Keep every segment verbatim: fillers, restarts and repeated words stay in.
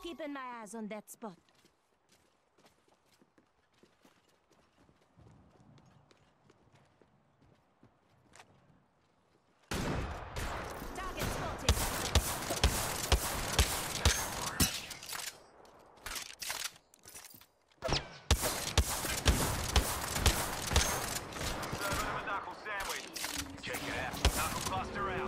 Keeping my eyes on that spot. Target spotted. Serve him a knuckle sandwich. Check it out. Knuckle cluster out.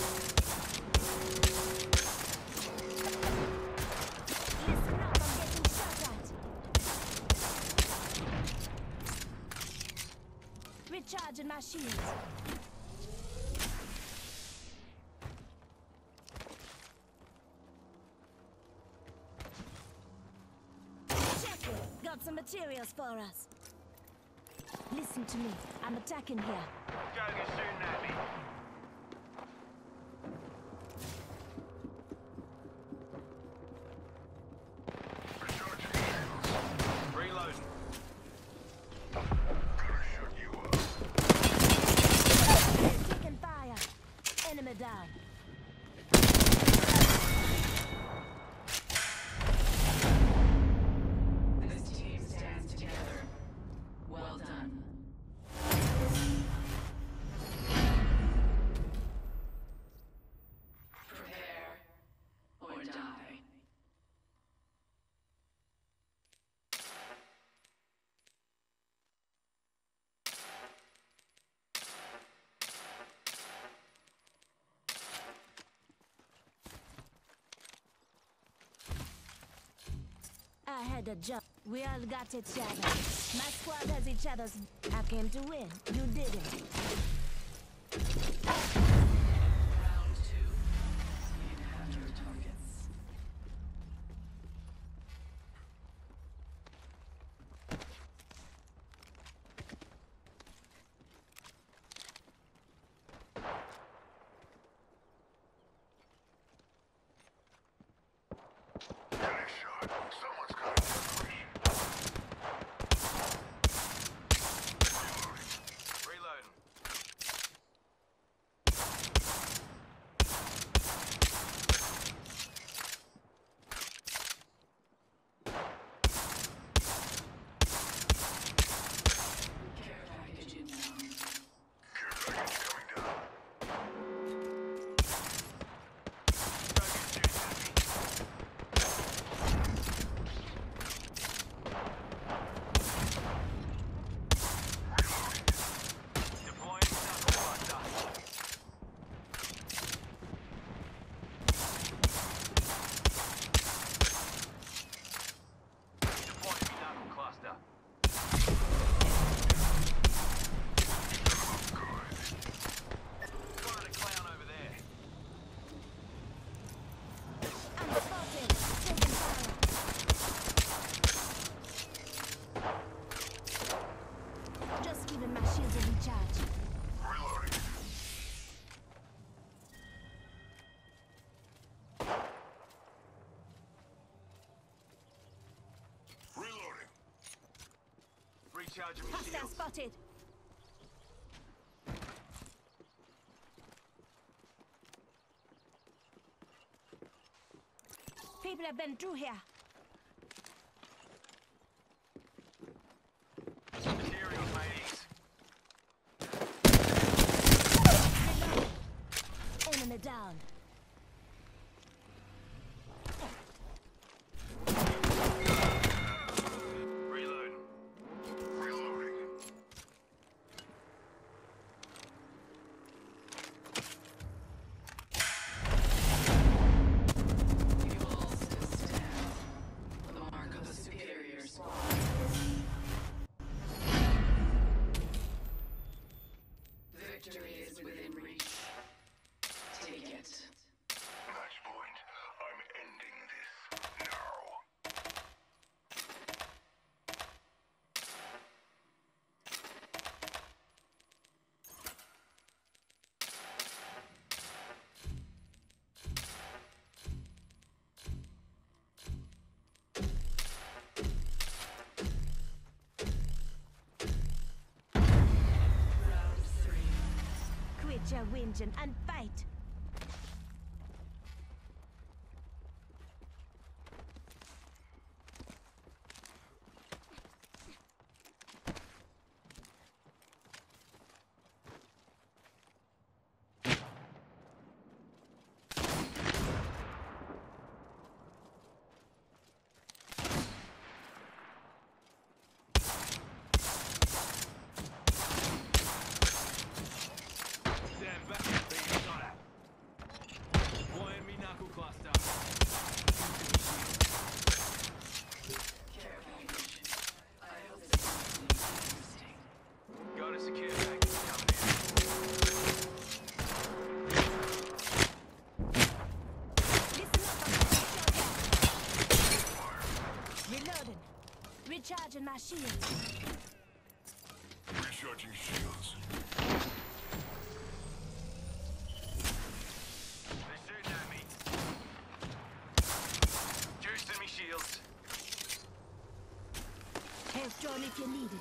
Listen up, I'm getting shot at. Recharging my shields. Check it. Got some materials for us. Listen to me. I'm attacking here. Joker's shooting at me. Reloading. Taking fire. Enemy down. This team stands together. Well done. Prepare or die. I had a job. We all got each other. My squad has each other's. I came to win. You didn't. Round two. You have your targets. Nice shot. Someone's got a separation. Reloading. Care package inbound. Care package coming down. Joker's shooting at me. Deploying knuckle cluster. Deploying knuckle cluster. Spotted a clown over there. I'm spotted. Taking fire. Just giving my shields a recharge. Reloading. Reloading. Recharging my Hostile shields. spotted. People have been through here. Materials, mateys. Enemy down. Reloading. Reloading. You all still stand. The mark of a superior squad. Victory is within reach. Take it. Match point. I'm ending this now. Round three. Quit your whinging and fight. my shield. Recharging shields. They're shooting at me. Juicing me shields. Health drone if you need it.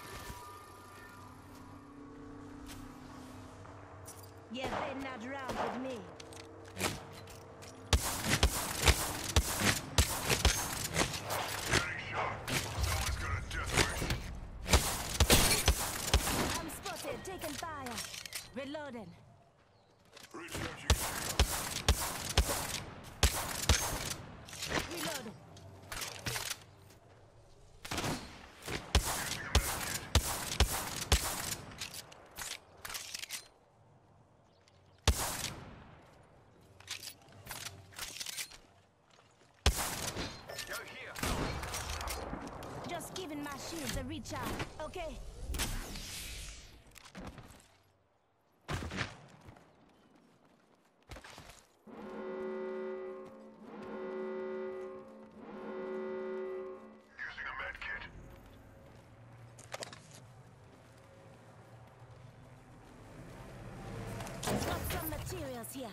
You better not round with me. Getting shot. Someone's got a death wish. I'm spotted, taking fire. Reloading. Recharging shields. Reloading. Using a medkit. Go here. Just giving my shields a recharge, okay? Using a medkit. Got some materials here.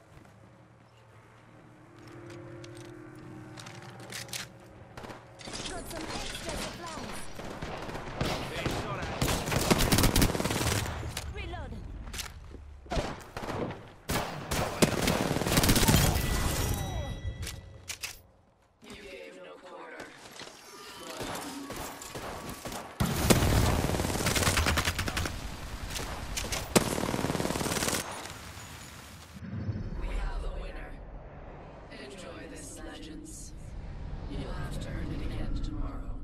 Got some extra supplies. Being shot at. Reloading. You gave no quarter. We have a winner. Enjoy this, Legends. You'll have to earn it again tomorrow.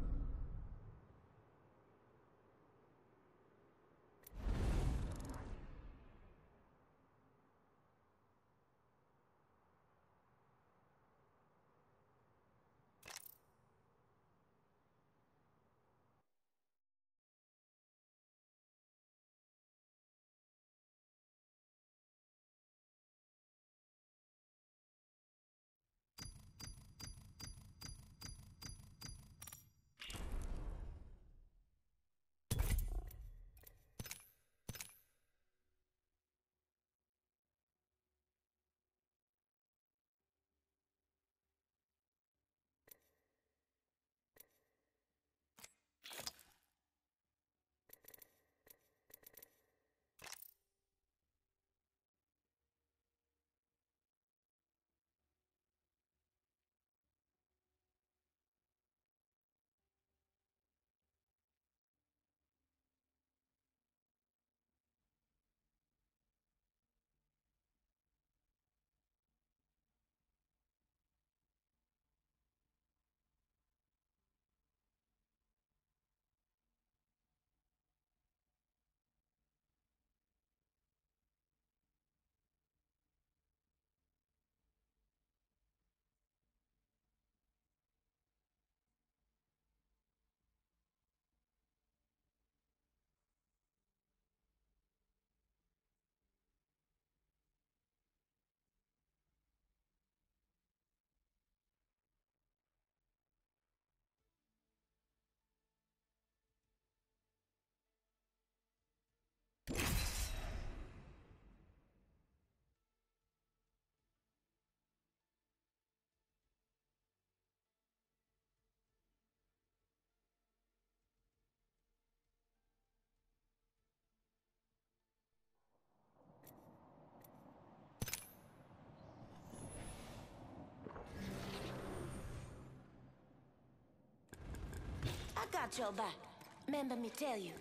I got your back. Remember me tell you.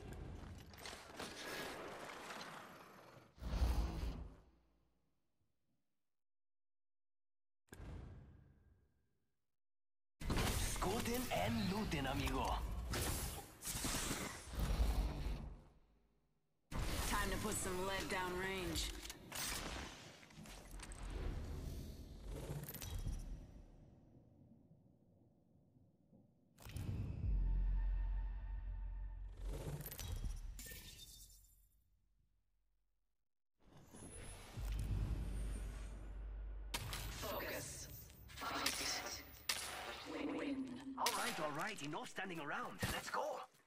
Scooting and looting, amigo. Time to put some lead down range. All right, all right. right, enough standing around. Let's go.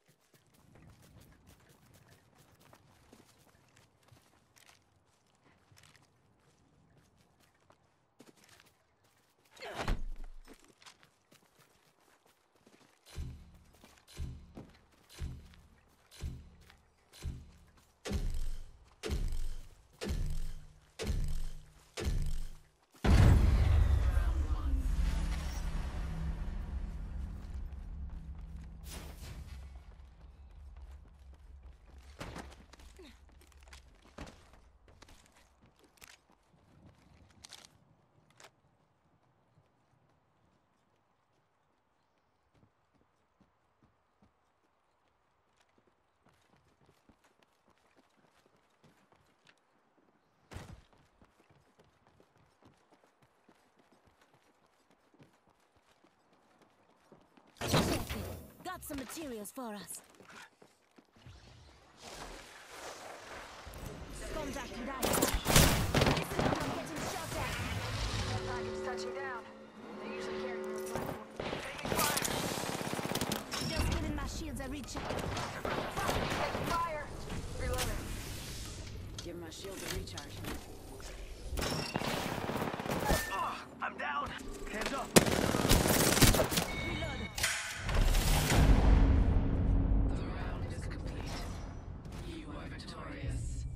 Got some materials for us. Contact with Ida. Listen up, I'm getting shot at. Target's touching down. They usually carry more platform. Taking fire. Just giving my shields a reach out. Taking fire. Reloading. Give my shield a recharge. Oh, I'm down. Hands up. Reload. The round is complete. You are victorious.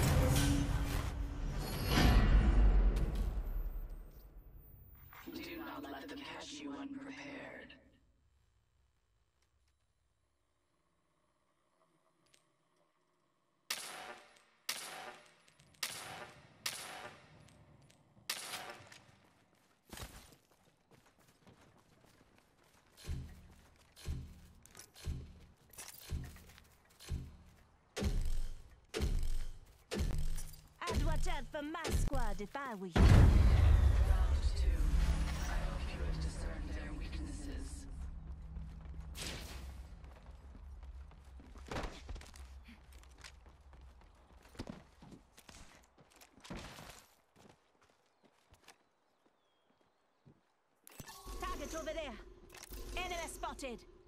Do not let them catch you unprepared. I'd watch out for my squad if I were you. Round two. I hope you have discerned their weaknesses. Target over there. Enemy spotted.